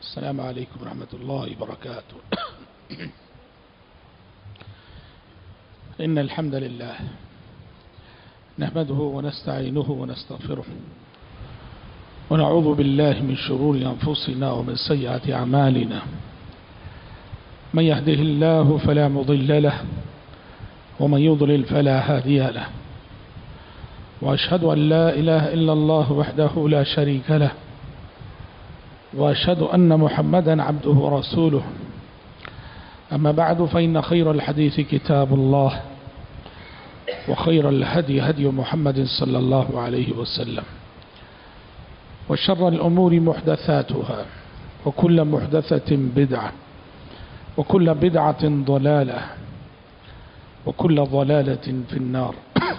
السلام عليكم ورحمة الله وبركاته. إن الحمد لله نحمده ونستعينه ونستغفره ونعوذ بالله من شرور أنفسنا ومن سيئات أعمالنا. من يهده الله فلا مضل له ومن يضلل فلا هادي له، وأشهد أن لا إله إلا الله وحده لا شريك له، وأشهد أن محمدا عبده ورسوله. أما بعد، فإن خير الحديث كتاب الله، وخير الهدي هدي محمد صلى الله عليه وسلم، وشر الأمور محدثاتها، وكل محدثة بدعة، وكل بدعة ضلالة، وكل ضلالة في النار.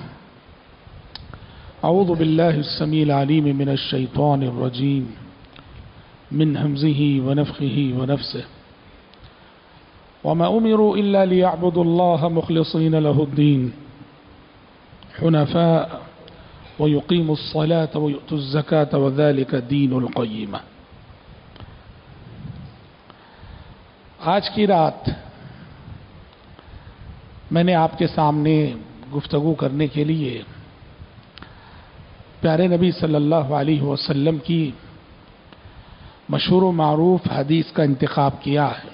أعوذ بالله السميع العليم من الشيطان الرجيم من همزه ونفخه ونفسه. وما أمروا إلا ليعبدوا الله مخلصين له الدين حنفاء ويقيموا الصلاة ويؤتوا الزكاة وذلك دين القيمة. آج کی رات میں نے آپ کے سامنے گفتگو کرنے کے لیے پیارے نبی صلی اللہ علیہ وسلم کی مشہور و معروف حدیث کا انتخاب کیا ہے،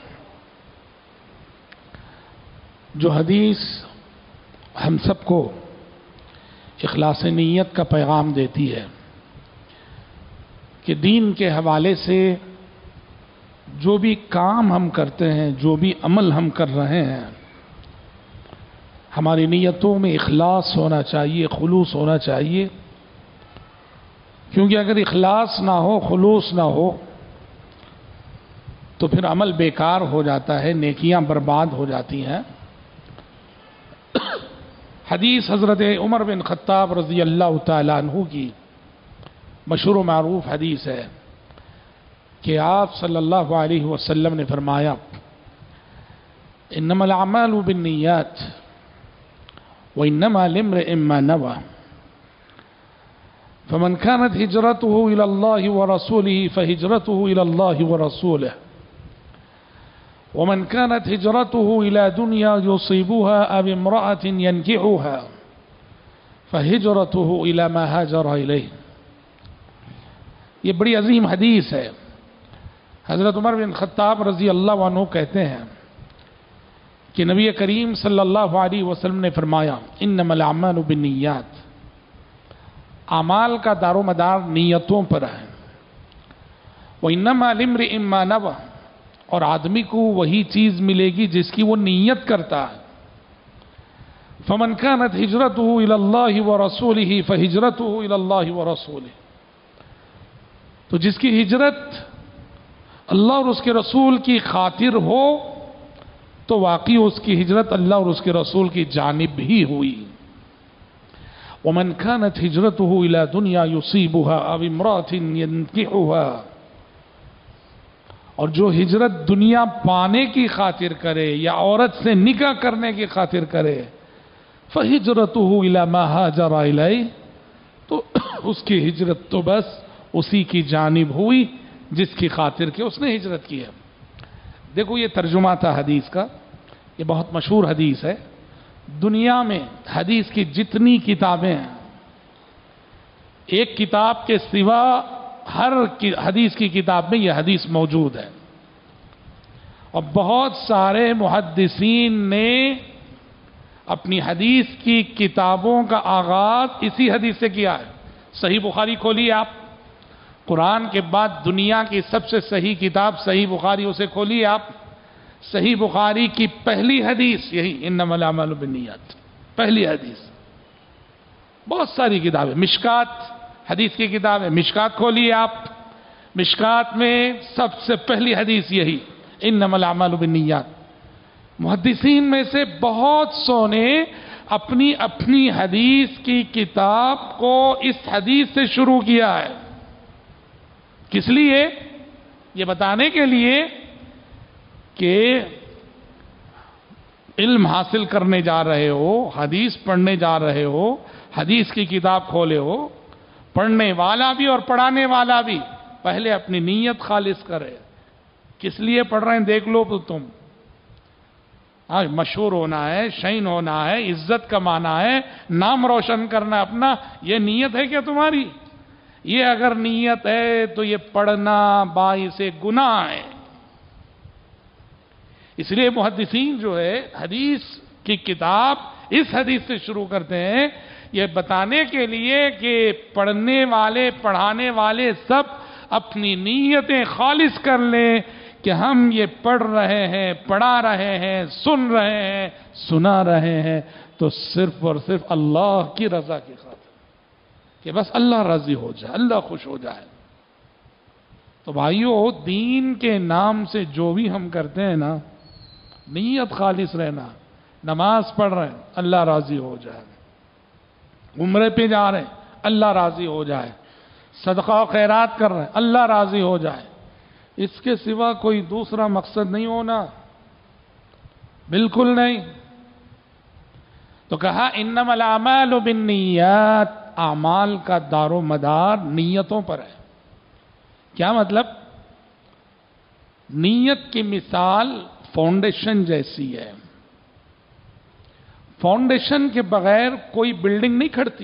جو حدیث ہم سب کو اخلاص نیت کا پیغام دیتی ہے کہ دین کے حوالے سے جو بھی کام ہم کرتے ہیں، جو بھی عمل ہم کر رہے ہیں، ہماری نیتوں میں اخلاص ہونا چاہیے، خلوص ہونا چاہیے. کیونکہ اگر اخلاص نہ ہو، خلوص نہ ہو، تو پھر عمل بیکار ہو جاتا ہے، نیکیاں برباد ہو جاتی ہیں. حدیث حضرت عمر بن خطاب رضی اللہ تعالیٰ عنہ کی مشہور و معروف حدیث ہے کہ آپ صلی اللہ علیہ وسلم نے فرمایا: انما الاعمال بالنیات وانما لامرئ ما نوى فمن كانت هجرته الى الله ورسوله فهجرته الى الله ورسوله ومن كانت هجرته إلى دنيا يصيبها أو امرأة ينكحها فهجرته إلى ما هاجر إليه. یہ بڑی عظیم حدیث ہے. حضرت عمر بن خطاب رضی اللہ عنہ کہتے ہیں کہ نبی کریم صلی اللہ علیہ وسلم نے فرمایا: انما الاعمال بالنیات، اعمال کا دار و مدار نیتوں پر ہے. وانما لامرئ ما نوى، اور آدمی کو وہی چیز ملے گی جس کی وہ نیت کرتا ہے. فمن كانت هجرته الى الله ورسوله فهجرته الى الله ورسوله، تو جس کی ہجرت اللہ اور اس کے رسول کی خاطر ہو تو واقعی اس کی ہجرت اللہ اور اس کے رسول کی جانب ہی ہوئی. ومن كانت هجرته الى دنيا يصيبها او امرأة ينكحها، اور جو ہجرت دنیا پانے کی خاطر کرے یا عورت سے نکاح کرنے کی خاطر کرے، فَهِجْرَتُهُ إِلَى مَا هَاجَرَ إِلَيْهِ، تو اس کی ہجرت تو بس اسی کی جانب ہوئی جس کی خاطر کہ اس نے ہجرت کی ہے. دیکھو، یہ ترجمہ تھا حدیث کا. یہ بہت مشہور حدیث ہے. دنیا میں حدیث کی جتنی کتابیں ہیں، ایک کتاب کے سوا ہر حدیث کی کتاب میں یہ حدیث موجود ہے. اور بہت سارے محدثین نے اپنی حدیث کی کتابوں کا آغاز اسی حدیث سے کیا ہے. صحیح بخاری کھولیے آپ، قرآن کے بعد دنیا کی سب سے صحیح کتاب صحیح بخاری، اسے کھولیے آپ. صحیح بخاری کی پہلی حدیث یہی انما الاعمال بالنیات، پہلی حدیث. بہت ساری کتابیں، مشکات حدیث کی کتاب ہے، مشکات کھولیے آپ. مشکات میں سب سے پہلی حدیث یہی انما الاعمال بالنیات. محدثین میں سے بہت سو نے اپنی اپنی حدیث کی کتاب کو اس حدیث سے شروع کیا ہے. کس لیے؟ یہ بتانے کے لیے کہ علم حاصل کرنے جا رہے ہو، حدیث پڑھنے جا رہے ہو، حدیث کی کتاب کھولے ہو، پڑھنے والا بھی اور پڑھانے والا بھی پہلے اپنی نیت خالص کرے. کس لیے پڑھ رہے ہیں دیکھ لو تو تم. مشہور ہونا ہے، شائن ہونا ہے، عزت کمانا ہے، نام روشن کرنا اپنا، یہ نیت ہے کیا تمہاری؟ یہ اگر نیت ہے تو یہ پڑھنا باعث گناہ ہے. اس لیے محدثین جو ہے حدیث کی کتاب اس حدیث سے شروع کرتے ہیں، یہ بتانے کے لیے کہ پڑھنے والے پڑھانے والے سب اپنی نیتیں خالص کر لیں کہ ہم یہ پڑھ رہے ہیں، پڑھا رہے ہیں، سن رہے ہیں، سنا رہے ہیں تو صرف اور صرف اللہ کی رضا کی خاطر، کہ بس اللہ راضی ہو جائے، اللہ خوش ہو جائے. تو بھائیو، دین کے نام سے جو بھی ہم کرتے ہیں نا، نیت خالص رہنا. نماز پڑھ رہے ہیں، اللہ راضی ہو جائے. عمرے پہ جا رہے ہیں، اللہ راضی ہو جائے. صدقہ و خیرات کر رہے ہیں، اللہ راضی ہو جائے. اس کے سوا کوئی دوسرا مقصد نہیں ہونا، بالکل نہیں. تو کہا انما الاعمال بالنیات، اعمال کا دار و مدار نیتوں پر ہے. کیا مطلب؟ نیت کی مثال فاؤنڈیشن جیسی ہے. فاؤنڈیشن کے بغیر کوئی بلڈنگ نہیں کھڑتی.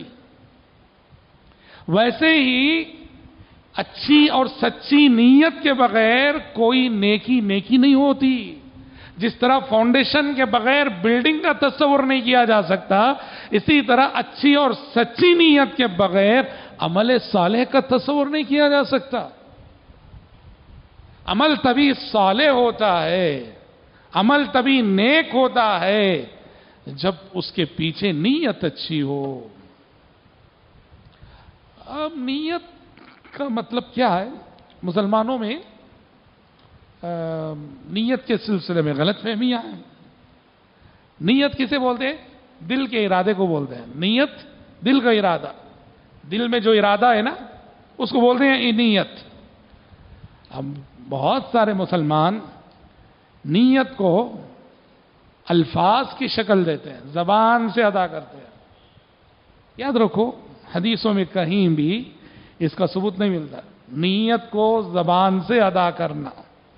ویسے ہی اچھی اور سچی نیت کے بغیر کوئی نیکی نہیں ہوتی. جس طرح فاؤنڈیشن کے بغیر بلڈنگ کا تصور نہیں کیا جا سکتا، اسی طرح اچھی اور سچی نیت کے بغیر عمل صالح کا تصور نہیں کیا جا سکتا. عمل تبھی صالح ہوتا ہے، عمل تبھی نیک ہوتا ہے جب اس کے پیچھے نیت اچھی ہو. اب نیت کا مطلب کیا ہے؟ مسلمانوں میں نیت کے سلسلے میں غلط فہمیاں ہیں. نیت کسے بولتے ہیں؟ دل کے ارادے کو بولتے ہیں. نیت دل کا ارادہ، دل میں جو ارادہ ہے نا اس کو بولتے ہیں نیت. اب بہت سارے مسلمان نیت کو الفاظ کی شکل دیتے ہیں، زبان سے ادا کرتے ہیں. یاد رکھو، حدیثوں میں کہیں بھی اس کا ثبوت نہیں ملتا. نیت کو زبان سے ادا کرنا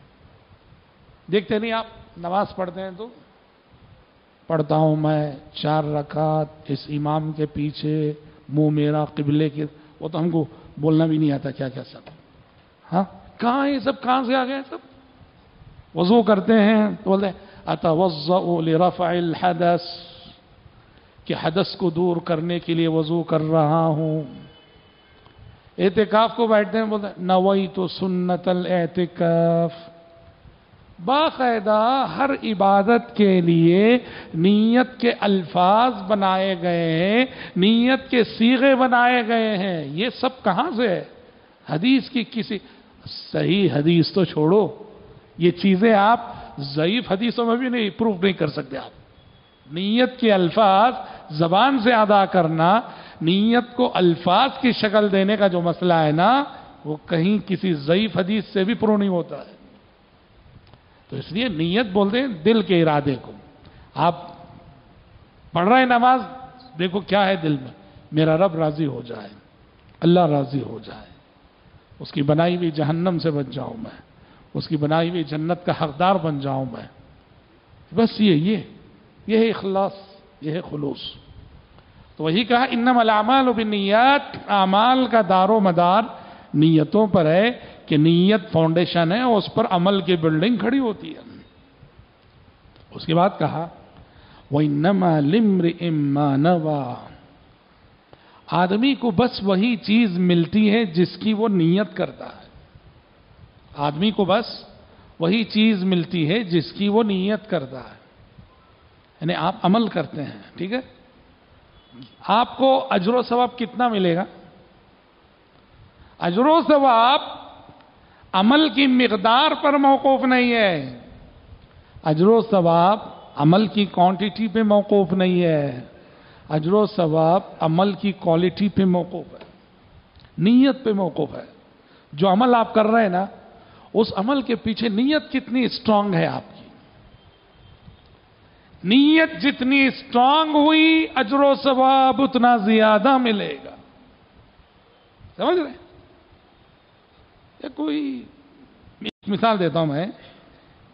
دیکھتے نہیں آپ؟ نماز پڑھتے ہیں تو پڑھتا ہوں میں 4 رکعت اس امام کے پیچھے، منہ میرا قبلے کے، وہ تو ہم کو بولنا بھی نہیں آتا کیا کیا سب. ہاں، کہاں ہے یہ سب؟ کہاں سے آ گئے سب؟ وضو کرتے ہیں تو بولتے ہیں اتوضأ لرفع الحدث، کہ حدث کو دور کرنے کے لیے وضو کر رہا ہوں. اعتکاف کو بیٹھتے ہیں، بولتے ہیں نویت سنت الاعتکاف. باقاعدہ ہر عبادت کے لیے نیت کے الفاظ بنائے گئے ہیں، نیت کے صیغے بنائے گئے ہیں. یہ سب کہاں سے ہے؟ حدیث کی کسی صحیح حدیث تو چھوڑو، یہ چیزیں آپ ضعیف حدیثوں میں بھی نہیں پروف نہیں کر سکتے. آپ نیت کے الفاظ زبان سے ادا کرنا، نیت کو الفاظ کی شکل دینے کا جو مسئلہ ہے نا، وہ کہیں کسی ضعیف حدیث سے بھی پرو نہیں ہوتا ہے. تو اس لیے نیت بولتے ہیں دل کے ارادے کو. آپ پڑھ رہے ہیں نماز، دیکھو کیا ہے دل میں، میرا رب راضی ہو جائے، اللہ راضی ہو جائے، اس کی بنائی ہوئی جہنم سے بچ جاؤں میں، اس کی بنائی ہوئی جنت کا حقدار بن جاؤں میں. بس یہ ہے اخلاص، یہ ہے خلوص. تو وہی کہا انما الاعمال بالنیات، اعمال کا دار و مدار نیتوں پر ہے کہ نیت فاؤنڈیشن ہے، اس پر عمل کی بلڈنگ کھڑی ہوتی ہے. اس کے بعد کہا وَإِنَّمَا لِامْرِئٍ مَّا نَوَىٰ، آدمی کو بس وہی چیز ملتی ہے جس کی وہ نیت کرتا ہے. آدمی کو بس وہی چیز ملتی ہے جس کی وہ نیت کرتا ہے. یعنی آپ عمل کرتے ہیں، ٹھیک ہے، آپ کو اجر و ثواب کتنا ملے گا؟ اجر و ثواب عمل کی مقدار پر موقوف نہیں ہے. اجر و ثواب عمل کی کوانٹٹی پہ موقوف نہیں ہے. اجر و ثواب عمل کی کوالٹی پہ موقوف ہے، نیت پہ موقوف ہے. جو عمل آپ کر رہے ہیں نا، اس عمل کے پیچھے نیت کتنی اسٹرانگ ہے آپ کی. نیت جتنی اسٹرانگ ہوئی اجر و ثواب اتنا زیادہ ملے گا. سمجھ رہے ہیں؟ کوئی مثال دیتا ہوں میں.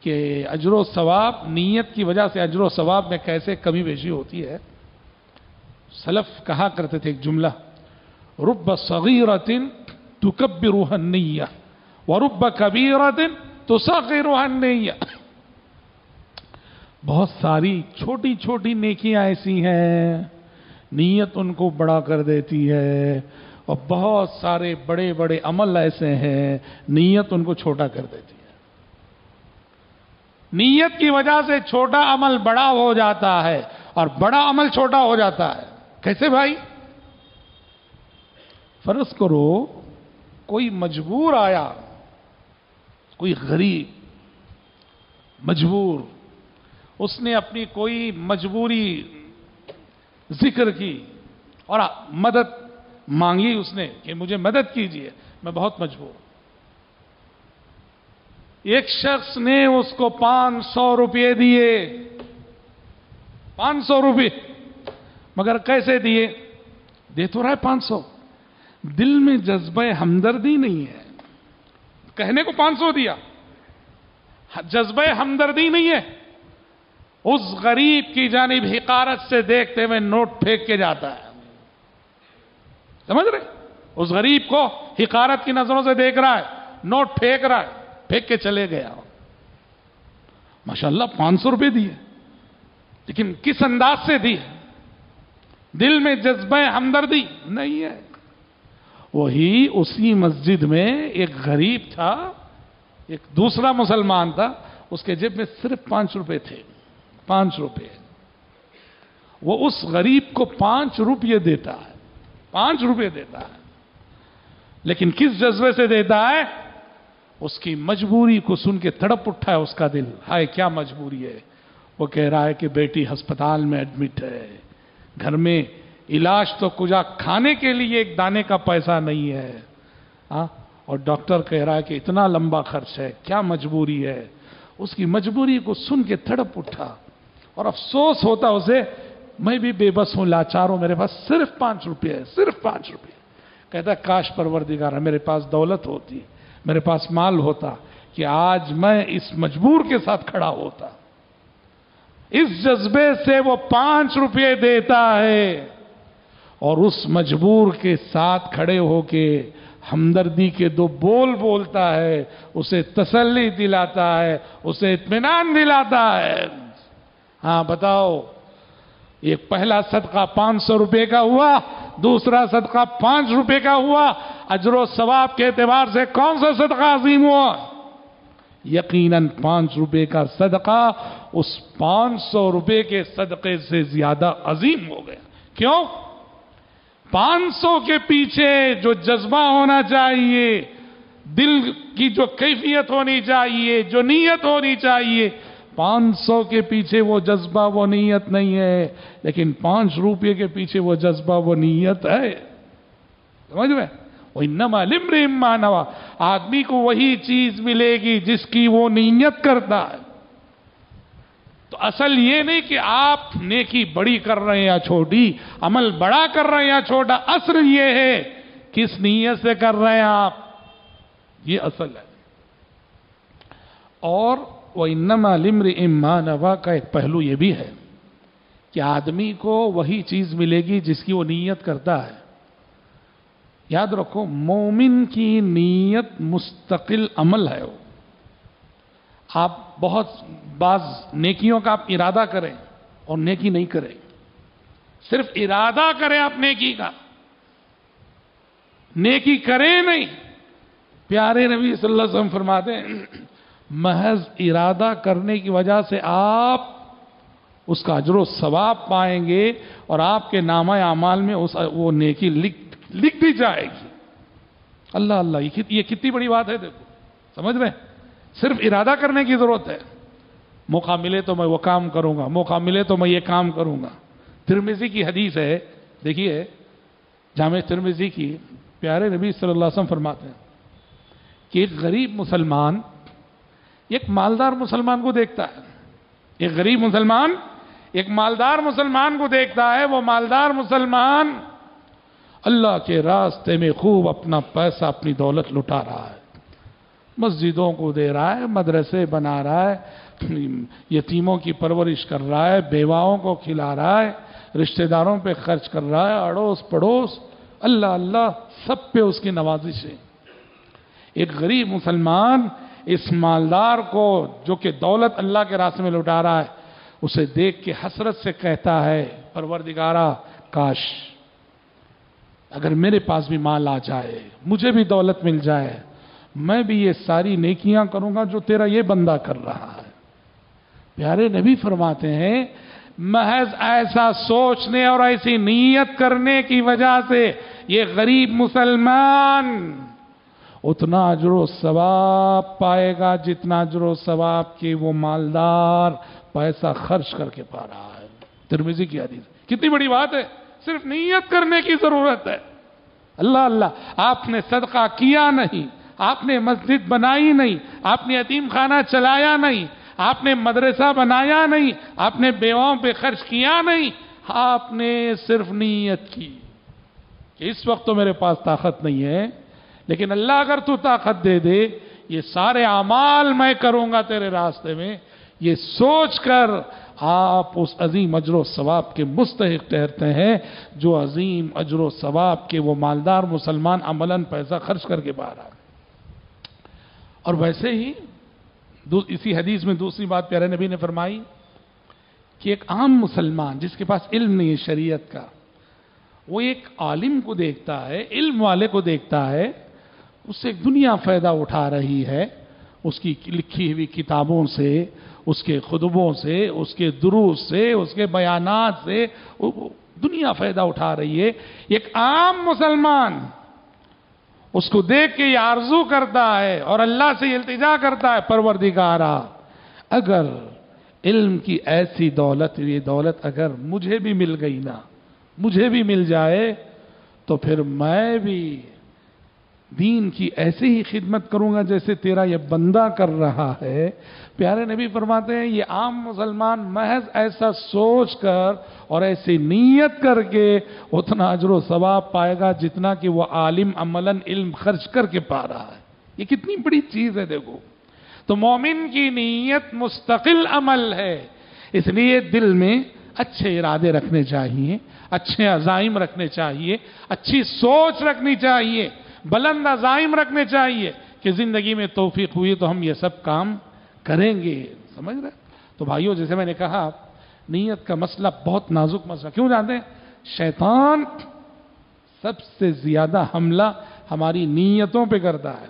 کہ اجر و ثواب، نیت کی وجہ سے اجر و ثواب میں کیسے کمی بیشی ہوتی ہے. سلف کہا کرتے تھے ایک جملہ، رب صغیرۃ تکبرها النیہ ورب کبیرۃ تصغرها النیہ. بہت ساری چھوٹی چھوٹی نیکیاں ایسی ہیں نیت ان کو بڑا کر دیتی ہے، اور بہت سارے بڑے بڑے عمل ایسے ہیں نیت ان کو چھوٹا کر دیتی ہے. نیت کی وجہ سے چھوٹا عمل بڑا ہو جاتا ہے اور بڑا عمل چھوٹا ہو جاتا ہے. کیسے بھائی؟ فرض کرو کوئی مجبور آیا، کوئی غریب مجبور، اس نے اپنی کوئی مجبوری ذکر کی اور مدد مانگی اس نے کہ مجھے مدد کیجیے، میں بہت مجبور ہوں. ایک شخص نے اس کو 500 روپے دیے، 500 روپے، مگر کیسے دیے؟ دے تو رہا ہے 500، دل میں جذبہ ہمدردی نہیں ہے. کہنے کو 500 دیا، جذبہ ہمدردی نہیں ہے. اس غریب کی جانب حقارت سے دیکھتے ہوئے نوٹ پھینک کے جاتا ہے. سمجھ رہے؟ اس غریب کو حقارت کی نظروں سے دیکھ رہا ہے، نوٹ پھینک رہا ہے، پھینک کے چلے گیا. ماشاءاللہ 500 روپے دیے، لیکن کس انداز سے دیے؟ دل میں جذبہ ہمدردی نہیں ہے. وہی اسی مسجد میں ایک غریب تھا، ایک دوسرا مسلمان تھا، اس کے جیب میں صرف 5 روپے تھے. 5 روپے. وہ اس غریب کو 5 روپے دیتا ہے، 5 روپے دیتا ہے، لیکن کس جذبے سے دیتا ہے؟ اس کی مجبوری کو سن کے تڑپ اٹھا ہے اس کا دل. ہائے کیا مجبوری ہے. وہ کہہ رہا ہے کہ بیٹی ہسپتال میں ایڈمٹ ہے، گھر میں علاج تو کجا، کھانے کے لیے ایک دانے کا پیسہ نہیں ہے، اور ڈاکٹر کہہ رہا ہے کہ اتنا لمبا خرچ ہے. کیا مجبوری ہے. اس کی مجبوری کو سن کے تڑپ اٹھا اور افسوس ہوتا اسے، میں بھی بے بس ہوں، لاچار ہوں، میرے پاس صرف 5 روپے ہے، صرف 5 روپے. کہتا ہے کاش پروردگار میرے پاس دولت ہوتی، میرے پاس مال ہوتا کہ آج میں اس مجبور کے ساتھ کھڑا ہوتا. اس جذبے سے وہ 5 روپے دیتا ہے اور اس مجبور کے ساتھ کھڑے ہو کے ہمدردی کے 2 بول بولتا ہے، اسے تسلی دلاتا ہے، اسے اطمینان دلاتا ہے. ہاں بتاؤ، ایک پہلا صدقہ 500 روپے کا ہوا، دوسرا صدقہ 5 روپے کا ہوا. اجر و ثواب کے اعتبار سے کون سا صدقہ عظیم ہوا؟ یقیناً 5 روپے کا صدقہ اس 500 روپے کے صدقے سے زیادہ عظیم ہو گیا. کیوں؟ 500 کے پیچھے جو جذبہ ہونا چاہیے، دل کی جو کیفیت ہونی چاہیے، جو نیت ہونی چاہیے، 500 کے پیچھے وہ جذبہ وہ نیت نہیں ہے، لیکن 5 روپے کے پیچھے وہ جذبہ وہ نیت ہے. سمجھ میں؟ وَإِنَّمَا لِامْرِئٍ مَّا نَوَىٰ. آدمی کو وہی چیز ملے گی جس کی وہ نیت کرتا ہے. تو اصل یہ نہیں کہ آپ نیکی بڑی کر رہے ہیں یا چھوٹی، عمل بڑا کر رہے ہیں یا چھوٹا، اصل یہ ہے کس نیت سے کر رہے ہیں آپ، یہ اصل ہے. اور وَإِنَّمَا لِامْرِئٍ مَّا نَوَىٰ کا ایک پہلو یہ بھی ہے کہ آدمی کو وہی چیز ملے گی جس کی وہ نیت کرتا ہے. یاد رکھو، مومن کی نیت مستقل عمل ہے. وہ آپ بہت بعض نیکیوں کا آپ ارادہ کریں اور نیکی نہیں کریں، صرف ارادہ کریں آپ نیکی کا، نیکی کریں نہیں. پیارے نبی صلی اللہ علیہ وسلم فرماتے ہیں محض ارادہ کرنے کی وجہ سے آپ اس کا اجر و ثواب پائیں گے اور آپ کے نامہ اعمال میں وہ نیکی لکھ دی جائے گی. اللہ اللہ، یہ کتنی بڑی بات ہے. دیکھو، سمجھ رہے ہیں؟ صرف ارادہ کرنے کی ضرورت ہے. موقع ملے تو میں وہ کام کروں گا، موقع ملے تو میں یہ کام کروں گا. ترمذی کی حدیث ہے، دیکھیے جامع ترمذی کی، پیارے نبی صلی اللہ علیہ وسلم فرماتے ہیں کہ ایک غریب مسلمان ایک مالدار مسلمان کو دیکھتا ہے. ایک غریب مسلمان ایک مالدار مسلمان کو دیکھتا ہے. وہ مالدار مسلمان اللہ کے راستے میں خوب اپنا پیسہ، اپنی دولت لٹا رہا ہے. مسجدوں کو دے رہا ہے، مدرسے بنا رہا ہے، یتیموں کی پرورش کر رہا ہے، بیواؤں کو کھلا رہا ہے، رشتہ داروں پہ خرچ کر رہا ہے، اڑوس پڑوس، اللہ اللہ سب پہ اس کی نوازش ہے۔ ایک غریب مسلمان اس مالدار کو جو کہ دولت اللہ کے راستے میں لٹا رہا ہے، اسے دیکھ کے حسرت سے کہتا ہے پروردگارا کاش اگر میرے پاس بھی مال آ جائے، مجھے بھی دولت مل جائے، میں بھی یہ ساری نیکیاں کروں گا جو تیرا یہ بندہ کر رہا ہے۔ پیارے نبی فرماتے ہیں محض ایسا سوچنے اور ایسی نیت کرنے کی وجہ سے یہ غریب مسلمان اتنا اجر و ثواب پائے گا جتنا اجر و ثواب کی وہ مالدار پیسہ خرچ کر کے پا رہا ہے۔ ترمذی کی حدیث۔ کتنی بڑی بات ہے، صرف نیت کرنے کی ضرورت ہے۔ اللہ اللہ، آپ نے صدقہ کیا نہیں، آپ نے مسجد بنائی نہیں، آپ نے یتیم خانہ چلایا نہیں، آپ نے مدرسہ بنایا نہیں، آپ نے بیواؤں پہ خرچ کیا نہیں، آپ نے صرف نیت کی کہ اس وقت تو میرے پاس طاقت نہیں ہے، لیکن اللہ اگر تو طاقت دے دے یہ سارے اعمال میں کروں گا تیرے راستے میں، یہ سوچ کر آپ اس عظیم اجر و ثواب کے مستحق ٹھہرتے ہیں جو عظیم اجر و ثواب کے وہ مالدار مسلمان عملاً پیسہ خرچ کر کے باہر آ۔ اور ویسے ہی اسی حدیث میں دوسری بات پیارے نبی نے فرمائی کہ ایک عام مسلمان جس کے پاس علم نہیں ہے شریعت کا، وہ ایک عالم کو دیکھتا ہے، علم والے کو دیکھتا ہے، اس سے دنیا فائدہ اٹھا رہی ہے، اس کی لکھی ہوئی کتابوں سے، اس کے خطبوں سے، اس کے دروس سے، اس کے بیانات سے دنیا فائدہ اٹھا رہی ہے۔ ایک عام مسلمان اس کو دیکھ کے یہ آرزو کرتا ہے اور اللہ سے یہ التجا کرتا ہے پروردگارا اگر علم کی ایسی دولت، یہ دولت اگر مجھے بھی مل گئی نا، مجھے بھی مل جائے تو پھر میں بھی دین کی ایسے ہی خدمت کروں گا جیسے تیرا یہ بندہ کر رہا ہے۔ پیارے نبی فرماتے ہیں یہ عام مسلمان محض ایسا سوچ کر اور ایسی نیت کر کے اتنا اجر و ثواب پائے گا جتنا کہ وہ عالم عملاً علم خرچ کر کے پا رہا ہے۔ یہ کتنی بڑی چیز ہے دیکھو۔ تو مومن کی نیت مستقل عمل ہے، اس لیے دل میں اچھے ارادے رکھنے چاہیے، اچھے عزائم رکھنے چاہیے، اچھی سوچ رکھنی چاہیے، بلند عزائم رکھنے چاہیے کہ زندگی میں توفیق ہوئی تو ہم یہ سب کام کریں گے۔ سمجھ رہے؟ تو بھائیو جیسے میں نے کہا نیت کا مسئلہ بہت نازک مسئلہ، کیوں جانتے ہیں؟ شیطان سب سے زیادہ حملہ ہماری نیتوں پہ کرتا ہے۔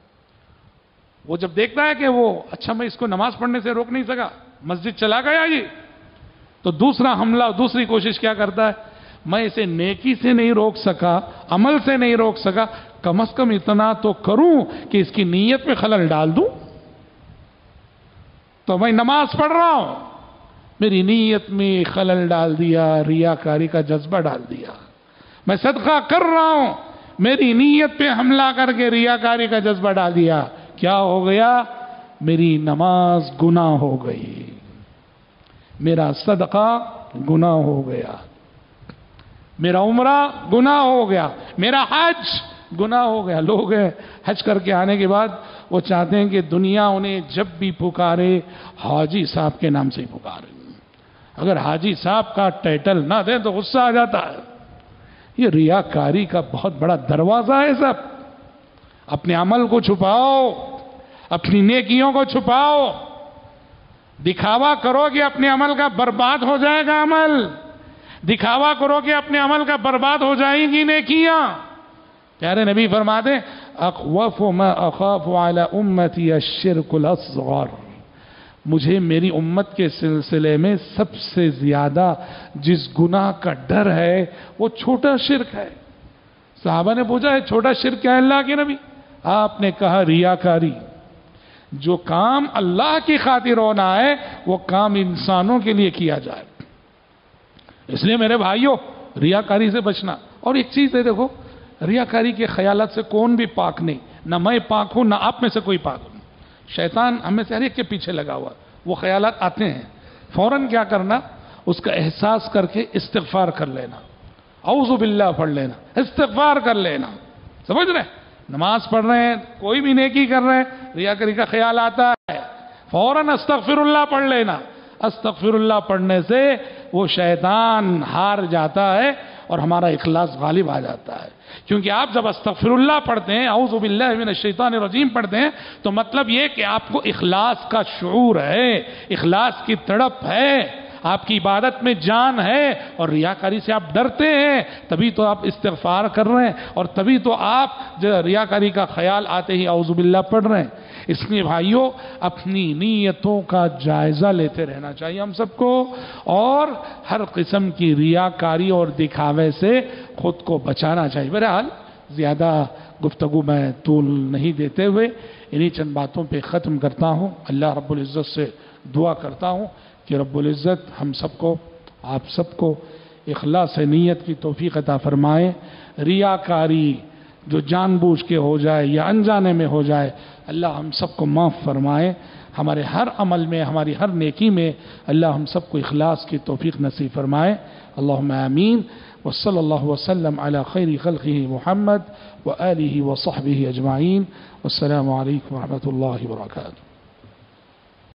وہ جب دیکھتا ہے کہ وہ اچھا میں اس کو نماز پڑھنے سے روک نہیں سکا، مسجد چلا گیا یہ، تو دوسرا حملہ، دوسری کوشش کیا کرتا ہے؟ میں اسے نیکی سے نہیں روک سکا، عمل سے نہیں روک سکا، کم از کم اتنا تو کروں کہ اس کی نیت میں خلل ڈال دوں۔ تو میں نماز پڑھ رہا ہوں، میری نیت میں خلل ڈال دیا، ریاکاری کا جذبہ ڈال دیا۔ میں صدقہ کر رہا ہوں، میری نیت پہ حملہ کر کے ریاکاری کا جذبہ ڈال دیا، کیا ہو گیا؟ میری نماز گناہ ہو گئی، میرا صدقہ گناہ ہو گیا، میرا عمرہ گناہ ہو گیا، میرا حج گناہ ہو گیا۔ لوگ حج کر کے آنے کے بعد وہ چاہتے ہیں کہ دنیا انہیں جب بھی پکارے حاجی صاحب کے نام سے ہی پکارے، اگر حاجی صاحب کا ٹائٹل نہ دیں تو غصہ آ جاتا ہے۔ یہ ریاکاری کا بہت بڑا دروازہ ہے سب۔ اپنے عمل کو چھپاؤ، اپنی نیکیوں کو چھپاؤ، دکھاوا کرو کہ اپنے عمل کا برباد ہو جائے گا عمل، دکھاوا کرو کہ اپنے عمل کا برباد ہو جائیں گی نیکیاں۔ پیارے نبی فرماتے ہیں اخوف ما اخاف علی امتی الشرک الاصغر، مجھے میری امت کے سلسلے میں سب سے زیادہ جس گناہ کا ڈر ہے وہ چھوٹا شرک ہے۔ صحابہ نے پوچھا ہے چھوٹا شرک کیا ہے اللہ کے نبی؟ آپ نے کہا ریاکاری۔ جو کام اللہ کی خاطر ہونا ہے وہ کام انسانوں کے لیے کیا جائے۔ اس لیے میرے بھائیوں ریاکاری سے بچنا۔ اور ایک چیز ہے دیکھو، ریاکاری کے خیالات سے کون بھی پاک نہیں، نہ میں پاک ہوں نہ آپ میں سے کوئی پاک ہوں۔ شیطان ہمیں سے ہر ایک کے پیچھے لگا ہوا، وہ خیالات آتے ہیں، فوراً کیا کرنا؟ اس کا احساس کر کے استغفار کر لینا، اعوذ باللہ پڑھ لینا، استغفار کر لینا، سمجھ رہے؟ نماز پڑھ رہے ہیں، کوئی بھی نیکی کر رہے ہیں، ریاکاری کا خیال آتا ہے، فوراً استغفر اللہ پڑھ لینا۔ استغفر اللہ پڑھنے سے وہ شیطان ہار جاتا ہے اور ہمارا اخلاص غالب آ جاتا ہے۔ کیونکہ آپ جب استغفر اللہ پڑھتے ہیں، اعوذ باللہ من الشیطان الرجیم پڑھتے ہیں، تو مطلب یہ کہ آپ کو اخلاص کا شعور ہے، اخلاص کی تڑپ ہے، آپ کی عبادت میں جان ہے، اور ریاکاری سے آپ ڈرتے ہیں، تبھی تو آپ استغفار کر رہے ہیں، اور تبھی تو آپ ریاکاری کا خیال آتے ہی اعوذ باللہ پڑھ رہے ہیں۔ اس لیے بھائیوں، اپنی نیتوں کا جائزہ لیتے رہنا چاہیے ہم سب کو، اور ہر قسم کی ریاکاری اور دکھاوے سے خود کو بچانا چاہیے۔ بہرحال زیادہ گفتگو میں طول نہیں دیتے ہوئے انہی چند باتوں پہ ختم کرتا ہوں۔ اللہ رب العزت سے دعا کرتا ہوں کہ رب العزت ہم سب کو، آپ سب کو اخلاص نیت کی توفیق عطا فرمائے۔ ریاکاری جو جان بوجھ کے ہو جائے یا انجانے میں ہو جائے، اللہ ہم سب کو معاف فرمائے۔ ہمارے ہر عمل میں، ہماری ہر نیکی میں اللہ ہم سب کو اخلاص کی توفیق نصیب فرمائے۔ اللہم آمین۔ وصلی اللہ وسلم علی خیر خلقہ محمد وآلہ وصحبہ اجمعین۔ والسلام علیکم ورحمۃ اللہ وبرکاتہ۔